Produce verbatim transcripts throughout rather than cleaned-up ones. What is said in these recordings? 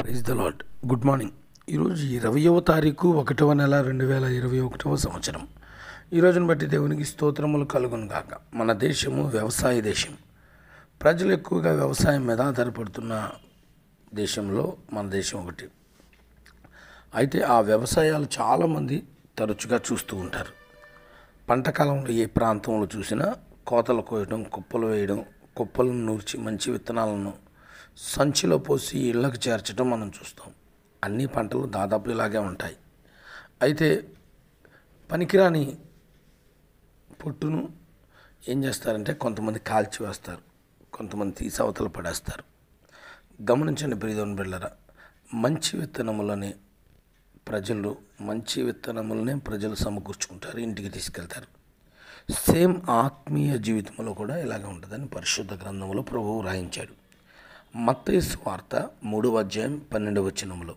Praise the Lord. Good morning. ఈరోజు ఇరవయవ తారీఖు ఒకటవ నెల రెండు వేల ఇరవై ఒకటవ సంవత్సరం. ఈ రోజును బట్టి దేవునికి స్తోత్రములు కలుగును గాక. మన దేశము వ్యవసాయ దేశం. ప్రజలు ఎక్కువగా వ్యవసాయం మీద ఆధారపడుతున్న దేశంలో మన దేశం ఒకటి. అయితే ఆ వ్యవసాయాలు చాలామంది తరచుగా చూస్తూ ఉంటారు. పంట కాలంలో ఏ ప్రాంతంలో చూసినా కోతలు కోయడం, కుప్పలు వేయడం, కుప్పలను నూర్చి మంచి విత్తనాలను సంచిలో పోసి ఇళ్ళకు చేర్చడం మనం చూస్తాం. అన్ని పంటలు దాదాపు ఇలాగే ఉంటాయి. అయితే పనికిరాని పొట్టును ఏం చేస్తారంటే కొంతమంది కాల్చి వేస్తారు, కొంతమంది తీసి అవతల పడేస్తారు. గమనించండి ప్రియదేవుని బిడ్డలారా, మంచి విత్తనములని ప్రజలు మంచి విత్తనములనే ప్రజలు సమకూర్చుకుంటారు, ఇంటికి తీసుకెళ్తారు. సేమ్ ఆత్మీయ జీవితంలో కూడా ఇలాగే ఉంటుందని పరిశుద్ధ గ్రంథంలో ప్రభువు రాయించాడు. మత్తయి సువార్త మూడవ అధ్యాయం పన్నెండవ వచనములో,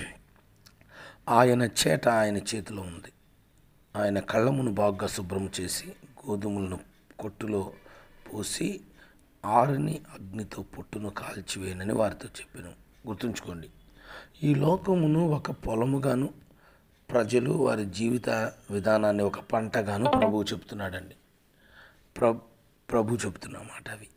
ఆయన చేట ఆయన చేతిలో ఉంది, ఆయన కళ్ళమును బాగా శుభ్రం చేసి గోధుమలను కొట్టులో పోసి ఆరుని అగ్నితో పొట్టును కాల్చివేయనని వారితో చెప్పాను. గుర్తుంచుకోండి, ఈ లోకమును ఒక పొలముగాను ప్రజలు వారి జీవిత విధానాన్ని ఒక పంటగాను ప్రభువు చెప్తున్నాడండి. ప్ర ప్రభు చెప్తున్న మాట అవి.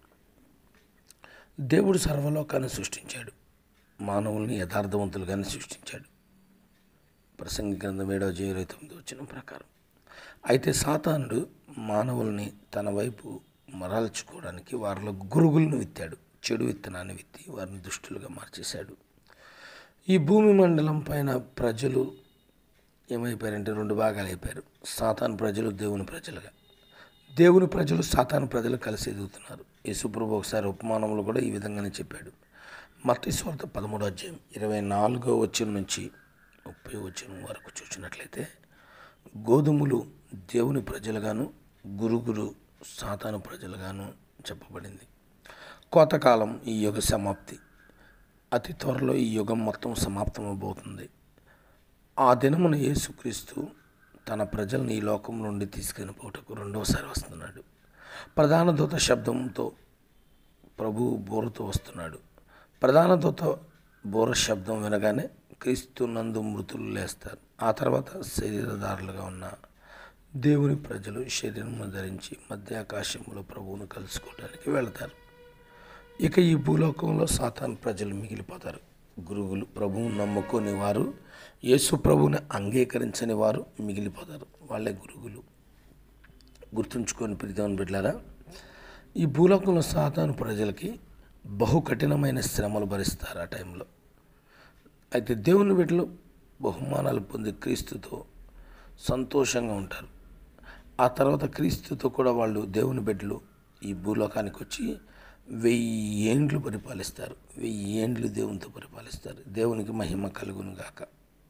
దేవుడు సర్వలోకాన్ని సృష్టించాడు, మానవుల్ని యథార్థవంతులుగానే సృష్టించాడు. ప్రసంగి గ్రంథం ఏడవ అధ్యాయం ఇరవై తొమ్మిది వచనం ప్రకారం. అయితే సాతానుడు మానవుల్ని తన వైపు మరల్చుకోవడానికి వారిలో గురుగులను విత్తాడు. చెడు విత్తనాన్ని విత్తి వారిని దుష్టులుగా మార్చేశాడు. ఈ భూమి మండలం పైన ప్రజలు ఏమైపోయారంటే రెండు భాగాలు అయిపోయారు. సాతాను ప్రజలు, దేవుని ప్రజలుగా. దేవుని ప్రజలు సాతాను ప్రజలు కలిసి ఎదుగుతున్నారు. యేసుప్రభు ఒకసారి ఉపమానంలో కూడా ఈ విధంగానే చెప్పాడు. మత్తయి సువార్త పదమూడో అధ్యాయం ఇరవై నాలుగో వచనం నుంచి ముప్పై వచనం వరకు చూసినట్లయితే, గోధుమలు దేవుని ప్రజలుగాను, గురుగురు సాతాను ప్రజలుగాను చెప్పబడింది. కోతకాలం ఈ యుగ సమాప్తి. అతి త్వరలో ఈ యుగం మొత్తం సమాప్తమవబోతుంది. ఆ దినమున యేసుక్రీస్తు తన ప్రజల్ని ఈ లోకం నుండి తీసుకుని పోటకు రెండవసారి వస్తున్నాడు. ప్రధాన దూత శబ్దంతో ప్రభు బోరుతో వస్తున్నాడు. ప్రధాన దూత బోర శబ్దం వినగానే క్రీస్తు నందు మృతులు లేస్తారు. ఆ తర్వాత శరీరధారులుగా ఉన్న దేవుని ప్రజలు శరీరం ధరించి మధ్యాకాశంలో ప్రభువును కలుసుకోవడానికి వెళతారు. ఇక ఈ భూలోకంలో సాతాను ప్రజలు మిగిలిపోతారు. గురువులు, ప్రభువు నమ్ముకొని వారు, యేసు ప్రభువుని అంగీకరించని వారు మిగిలిపోతారు. వాళ్ళే గురువులు. గుర్తుంచుకొని ప్రియదేవుని బిడ్డలారా, ఈ భూలోకంలో సాతాను ప్రజలకి బహు కఠినమైన శ్రమలు భరిస్తారు ఆ టైంలో. అయితే దేవుని బిడ్డలు బహుమానాలు పొంది క్రీస్తుతో సంతోషంగా ఉంటారు. ఆ తర్వాత క్రీస్తుతో కూడా వాళ్ళు దేవుని బిడ్డలు ఈ భూలోకానికి వచ్చి వెయ్యి ఏండ్లు పరిపాలిస్తారు. వెయ్యి ఏండ్లు దేవునితో పరిపాలిస్తారు. దేవునికి మహిమ కలుగును గాక.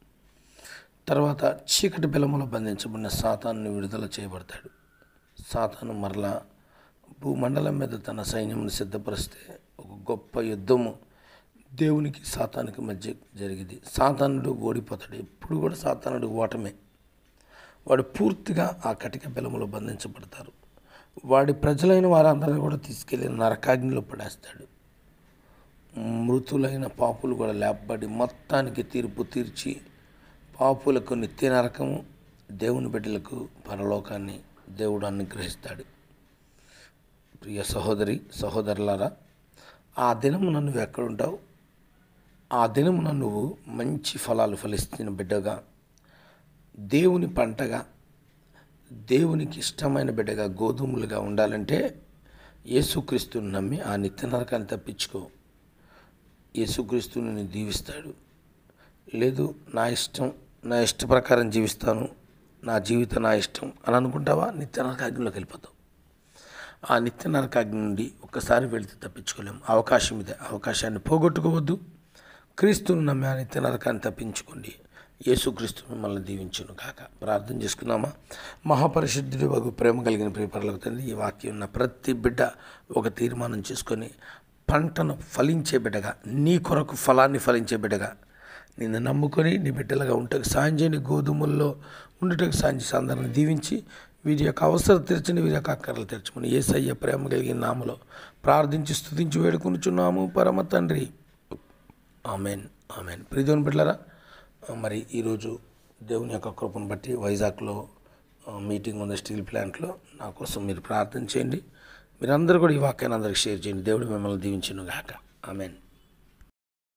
తర్వాత చీకటి బెలములో బంధించబడిన సాతాను విడుదల చేయబడతాడు. సాతాను మరలా భూమండలం మీద తన సైన్యమును సిద్ధపరిస్తే ఒక గొప్ప యుద్ధము దేవునికి సాతానుకి మధ్య జరిగింది. సాతానుడు ఓడిపోతాడు. ఎప్పుడు కూడా సాతానుడు ఓటమే. వాడు పూర్తిగా ఆ కటిక బెలములో బంధించబడతారు. వాడి ప్రజలైన వారందరినీ కూడా తీసుకెళ్ళి నరకాగ్నిలో పడేస్తాడు. మృతులైన పాపులు కూడా లేపబడి మొత్తానికి తీర్పు తీర్చి పాపులకు నిత్య నరకము, దేవుని బిడ్డలకు పరలోకాన్ని దేవుడు అనుగ్రహిస్తాడు. ప్రియ సహోదరి సహోదరులారా, ఆ దినమున నువ్వు ఎక్కడుంటావు? ఆ దినమున నువ్వు మంచి ఫలాలు ఫలిస్తున్న బిడ్డగా, దేవుని పంటగా, దేవునికి ఇష్టమైన బిడ్డగా, గోధుమలుగా ఉండాలంటే యేసుక్రీస్తుని నమ్మి ఆ నిత్య నరకాన్ని తప్పించుకో. యేసుక్రీస్తుని నిన్ను దీవిస్తాడు. లేదు, నా ఇష్టం, నా ఇష్ట ప్రకారం జీవిస్తాను, నా జీవితం నా ఇష్టం అని అనుకుంటావా, నిత్య నరకాగ్నిలోకి వెళ్ళిపోతావు. ఆ నిత్య నరకాగ్ని నుండి ఒక్కసారి వెళితే తప్పించుకోలేము. అవకాశం ఇదే. అవకాశాన్ని పోగొట్టుకోవద్దు. క్రీస్తుని నమ్మి ఆ నిత్య నరకాన్ని తప్పించుకోండి. యేసుక్రీస్తు మిమ్మల్ని దీవించును కాక. ప్రార్థన చేసుకుందామా? మహాపరిశుద్ధుడు వగు ప్రేమ కలిగిన ప్రియపరలోక తండ్రి, ఈ వాక్యం ఉన్న ప్రతి బిడ్డ ఒక తీర్మానం చేసుకొని పంటను ఫలించే బిడ్డగా, నీ కొరకు ఫలాన్ని ఫలించే బిడ్డగా, నిన్ను నమ్ముకొని నీ బిడ్డలుగా ఉంటకు సాయం చేయని, గోధుమల్లో ఉండుటకు సాయం చేసి అందరిని దీవించి వీరి యొక్క అవసరం తెరచని, వీరి యొక్క అక్కర్లు తెరచమని యేసయ్య ప్రేమ కలిగిన నామలో ప్రార్థించి స్తుతించి వేడుకొనుచున్నాము పరమ తండ్రి. Amen amen. ప్రియ దేవుని బిడ్డలారా, మరి ఈరోజు దేవుని యొక్క కృపను బట్టి వైజాగ్లో మీటింగ్ ఉంది, స్టీల్ ప్లాంట్లో. నా కోసం మీరు ప్రార్థన చేయండి. మీరందరూ కూడా ఈ వాక్యాన్ని అందరికి షేర్ చేయండి. దేవుడు మిమ్మల్ని దీవించును గాక. ఆమెన్.